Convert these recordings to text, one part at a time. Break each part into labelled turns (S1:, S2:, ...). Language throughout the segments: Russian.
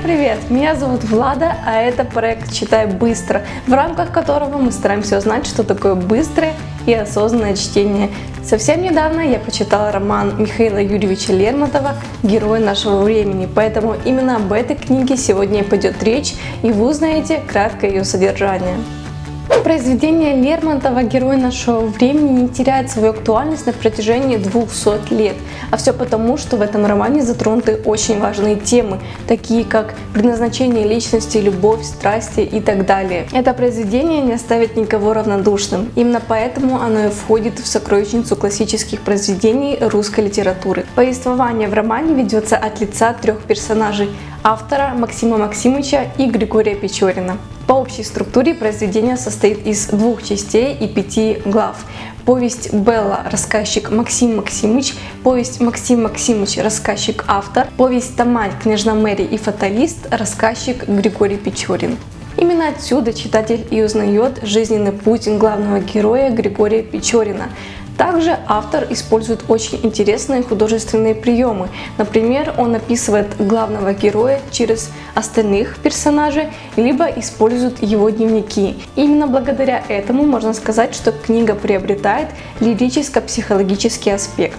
S1: привет! Меня зовут Влада, а это проект «Читай быстро», в рамках которого мы стараемся узнать, что такое быстрое и осознанное чтение. Совсем недавно я почитала роман Михаила Юрьевича Лермонтова «Герой нашего времени», поэтому именно об этой книге сегодня и пойдет речь, и вы узнаете краткое ее содержание. Произведение Лермонтова «Герой нашего времени» не теряет свою актуальность на протяжении 200 лет. А все потому, что в этом романе затронуты очень важные темы, такие как предназначение личности, любовь, страсти и так далее. Это произведение не оставит никого равнодушным. Именно поэтому оно и входит в сокровищницу классических произведений русской литературы. Повествование в романе ведется от лица трех персонажей – автора Максима Максимовича и Григория Печорина. По общей структуре произведение состоит из двух частей и 5 глав. Повесть Белла, рассказчик Максим Максимович, повесть Максим Максимович, рассказчик автор, повесть Тамарь, княжна Мэри и фаталист, рассказчик Григорий Печорин. Именно отсюда читатель и узнает жизненный путь главного героя Григория Печорина. Также автор использует очень интересные художественные приемы. Например, он описывает главного героя через остальных персонажей, либо использует его дневники. Именно благодаря этому можно сказать, что книга приобретает лирическо-психологический аспект.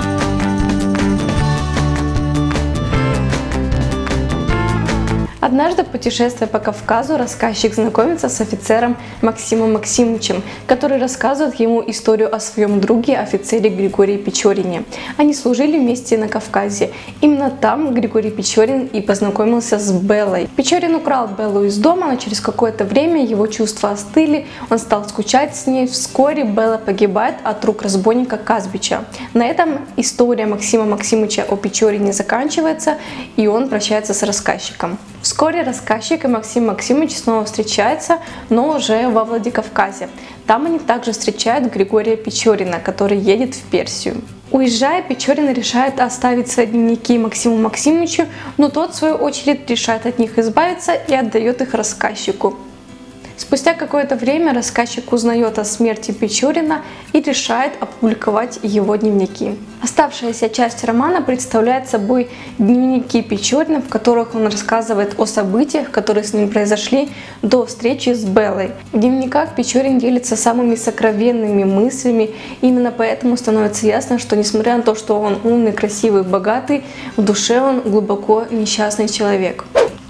S1: Однажды, путешествуя по Кавказу, рассказчик знакомится с офицером Максимом Максимовичем, который рассказывает ему историю о своем друге, офицере Григории Печорине. Они служили вместе на Кавказе. Именно там Григорий Печорин и познакомился с Беллой. Печорин украл Беллу из дома, но через какое-то время его чувства остыли, он стал скучать с ней. Вскоре Белла погибает от рук разбойника Казбича. На этом история Максима Максимовича о Печорине заканчивается, и он прощается с рассказчиком. Вскоре рассказчик и Максим Максимович снова встречаются, но уже во Владикавказе. Там они также встречают Григория Печорина, который едет в Персию. Уезжая, Печорин решает оставить свои дневники Максиму Максимовичу, но тот, в свою очередь, решает от них избавиться и отдает их рассказчику. Спустя какое-то время рассказчик узнает о смерти Печорина и решает опубликовать его дневники. Оставшаяся часть романа представляет собой дневники Печорина, в которых он рассказывает о событиях, которые с ним произошли до встречи с Беллой. В дневниках Печорин делится самыми сокровенными мыслями, именно поэтому становится ясно, что несмотря на то, что он умный, красивый, богатый, в душе он глубоко несчастный человек.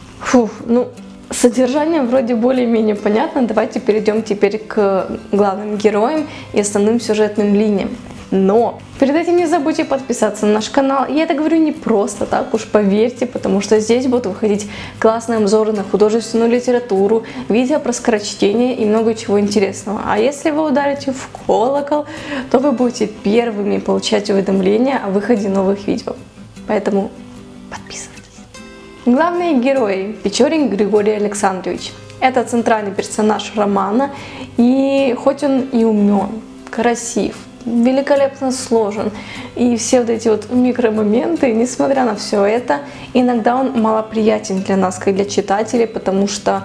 S1: Содержание вроде более-менее понятно, давайте перейдем теперь к главным героям и основным сюжетным линиям. Но перед этим не забудьте подписаться на наш канал. Я это говорю не просто так, уж поверьте, потому что здесь будут выходить классные обзоры на художественную литературу, видео про скорочтение и много чего интересного. А если вы ударите в колокол, то вы будете первыми получать уведомления о выходе новых видео. Поэтому подписывайтесь. Главные герои – Печорин Григорий Александрович. Это центральный персонаж романа, и хоть он и умен, красив, великолепно сложен, и все вот эти вот микромоменты, несмотря на все это, иногда он малоприятен для нас, как для читателей, потому что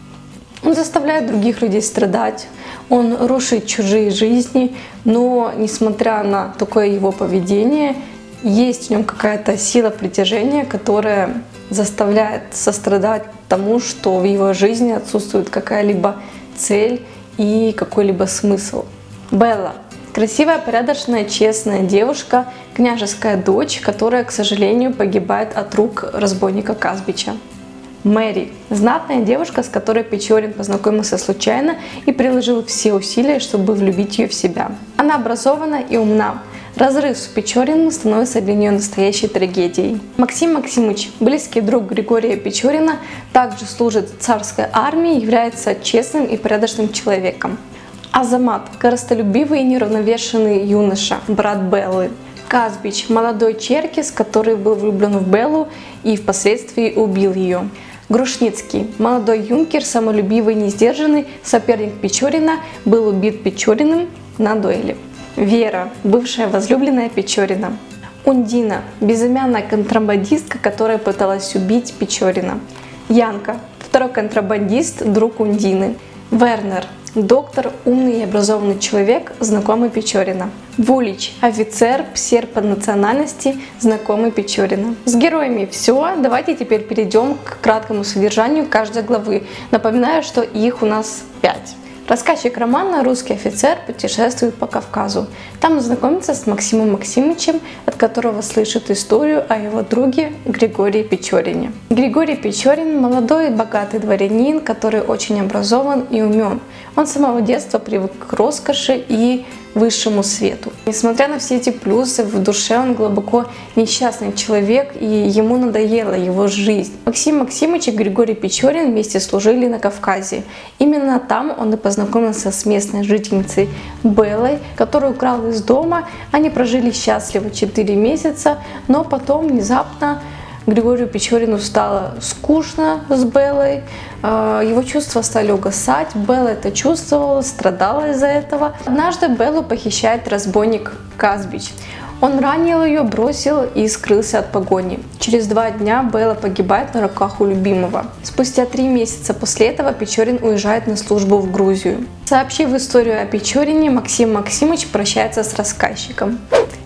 S1: он заставляет других людей страдать, он рушит чужие жизни, но несмотря на такое его поведение, есть в нем какая-то сила притяжения, которая заставляет сострадать тому, что в его жизни отсутствует какая-либо цель и какой-либо смысл. Белла – красивая, порядочная, честная девушка, княжеская дочь, которая, к сожалению, погибает от рук разбойника Казбича. Мэри – знатная девушка, с которой Печорин познакомился случайно и приложил все усилия, чтобы влюбить ее в себя. Она образована и умна. Разрыв с Печориным становится для нее настоящей трагедией. Максим Максимович, близкий друг Григория Печорина, также служит в царской армии, является честным и порядочным человеком. Азамат – корыстолюбивый и неравновешенный юноша, брат Беллы. Казбич – молодой черкес, который был влюблен в Беллу и впоследствии убил ее. Грушницкий – молодой юнкер, самолюбивый и несдержанный, соперник Печорина, был убит Печориным на дуэли. Вера – бывшая возлюбленная Печорина. Ундина – безымянная контрабандистка, которая пыталась убить Печорина. Янка – второй контрабандист, друг Ундины. Вернер Доктор, умный и образованный человек, знакомый Печорина. Вулич, офицер, серб по национальности, знакомый Печорина. С героями все. Давайте теперь перейдем к краткому содержанию каждой главы. Напоминаю, что их у нас 5. Рассказчик романа, русский офицер, путешествует по Кавказу. Там он знакомится с Максимом Максимычем, от которого слышит историю о его друге Григории Печорине. Григорий Печорин – молодой и богатый дворянин, который очень образован и умен. Он с самого детства привык к роскоши и высшему свету. Несмотря на все эти плюсы, в душе он глубоко несчастный человек, и ему надоела его жизнь. Максим Максимыч и Григорий Печорин вместе служили на Кавказе. Именно там он и познакомился с местной жительницей Беллой, которую украл из дома. Они прожили счастливо 4 месяца, но потом внезапно Григорию Печорину стало скучно с Беллой, его чувства стали угасать, Белла это чувствовала, страдала из-за этого. Однажды Беллу похищает разбойник Казбич. Он ранил ее, бросил и скрылся от погони. Через 2 дня Белла погибает на руках у любимого. Спустя 3 месяца после этого Печорин уезжает на службу в Грузию. Сообщив историю о Печорине, Максим Максимыч прощается с рассказчиком.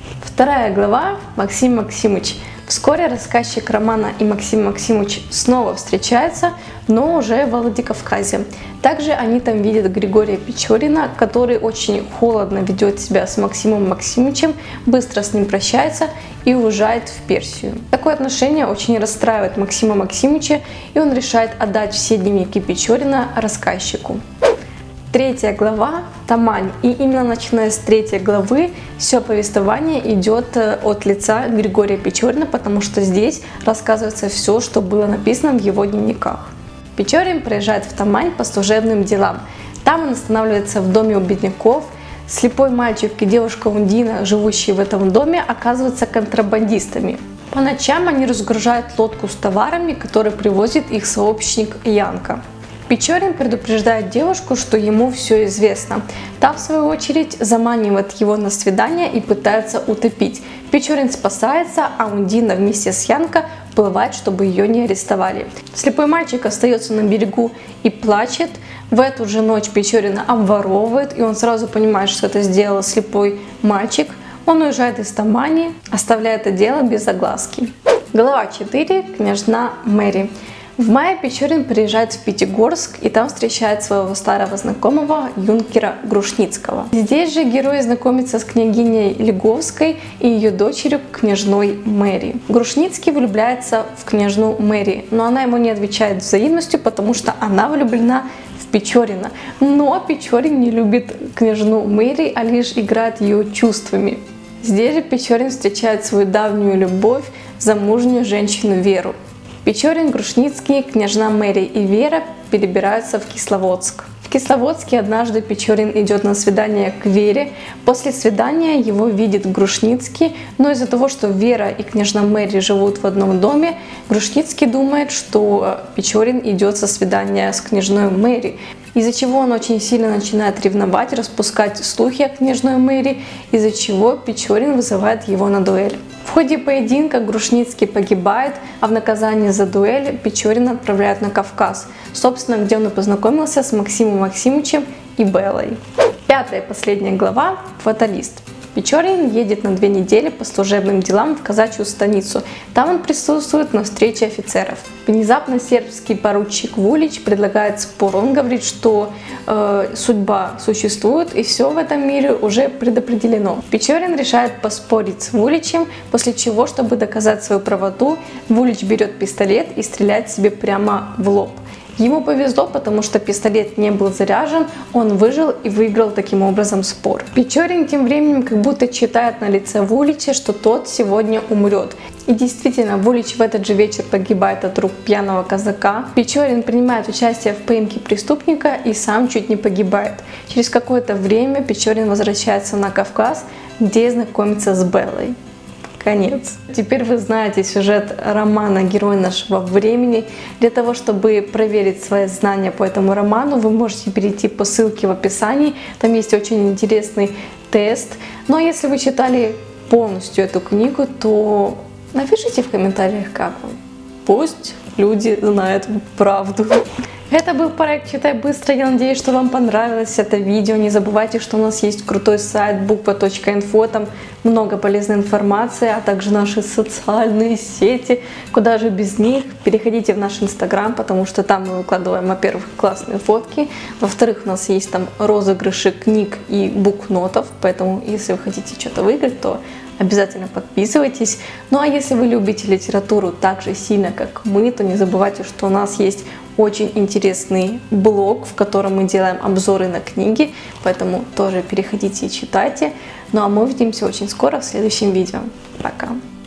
S1: 2 глава. Максим Максимыч. Вскоре рассказчик романа и Максим Максимыч снова встречаются, но уже в Владикавказе. Также они там видят Григория Печорина, который очень холодно ведет себя с Максимом Максимычем, быстро с ним прощается и уезжает в Персию. Такое отношение очень расстраивает Максима Максимыча, и он решает отдать все дневники Печорина рассказчику. 3 глава Тамань. И именно начиная с 3 главы все повествование идет от лица Григория Печорина, потому что здесь рассказывается все, что было написано в его дневниках. Печорин приезжает в Тамань по служебным делам. Там он останавливается в доме у бедняков. Слепой мальчик и девушка Ундина, живущие в этом доме, оказываются контрабандистами. По ночам они разгружают лодку с товарами, который привозит их сообщник Янка. Печорин предупреждает девушку, что ему все известно. Та, в свою очередь, заманивает его на свидание и пытается утопить. Печорин спасается, а Ундина вместе с Янко плывает, чтобы ее не арестовали. Слепой мальчик остается на берегу и плачет. В эту же ночь Печорина обворовывает, и он сразу понимает, что это сделал слепой мальчик. Он уезжает из Тамани, оставляя это дело без огласки. Глава 4. Княжна Мэри. В мае Печорин приезжает в Пятигорск и там встречает своего старого знакомого юнкера Грушницкого. Здесь же герой знакомится с княгиней Лиговской и ее дочерью княжной Мэри. Грушницкий влюбляется в княжну Мэри, но она ему не отвечает взаимностью, потому что она влюблена в Печорина. Но Печорин не любит княжну Мэри, а лишь играет ее чувствами. Здесь же Печорин встречает свою давнюю любовь, замужнюю женщину Веру. Печорин, Грушницкий, княжна Мэри и Вера перебираются в Кисловодск. В Кисловодске однажды Печорин идет на свидание к Вере. После свидания его видит Грушницкий, но из-за того, что Вера и княжна Мэри живут в одном доме, Грушницкий думает, что Печорин идет со свидания с княжной Мэри, из-за чего он очень сильно начинает ревновать, распускать слухи о княжной Мэри, из-за чего Печорин вызывает его на дуэль. В ходе поединка Грушницкий погибает, а в наказание за дуэль Печорина отправляют на Кавказ, собственно, где он и познакомился с Максимом Максимычем и Беллой. 5 и последняя глава. Фаталист. Печорин едет на 2 недели по служебным делам в казачью станицу. Там он присутствует на встрече офицеров. Внезапно сербский поручик Вулич предлагает спор. Он говорит, что судьба существует и все в этом мире уже предопределено. Печорин решает поспорить с Вуличем, после чего, чтобы доказать свою правоту, Вулич берет пистолет и стреляет себе прямо в лоб. Ему повезло, потому что пистолет не был заряжен, он выжил и выиграл таким образом спор. Печорин тем временем как будто читает на лице Вулича, что тот сегодня умрет. И действительно, Вулич в этот же вечер погибает от рук пьяного казака. Печорин принимает участие в поимке преступника и сам чуть не погибает. Через какое-то время Печорин возвращается на Кавказ, где знакомится с Беллой. Конец. Теперь вы знаете сюжет романа «Герой нашего времени». Для того, чтобы проверить свои знания по этому роману, вы можете перейти по ссылке в описании. Там есть очень интересный тест. Но если вы читали полностью эту книгу, то напишите в комментариях, как вам. Пусть люди знают правду. Это был проект «Читай быстро». Я надеюсь, что вам понравилось это видео. Не забывайте, что у нас есть крутой сайт буква.инфо. Там много полезной информации, а также наши социальные сети. Куда же без них? Переходите в наш инстаграм, потому что там мы выкладываем, во-первых, классные фотки. Во-вторых, у нас есть там розыгрыши книг и букнотов. Поэтому, если вы хотите что-то выиграть, то обязательно подписывайтесь. Ну а если вы любите литературу так же сильно, как мы, то не забывайте, что у нас есть очень интересный блог, в котором мы делаем обзоры на книги, поэтому тоже переходите и читайте. Ну а мы увидимся очень скоро в следующем видео. Пока!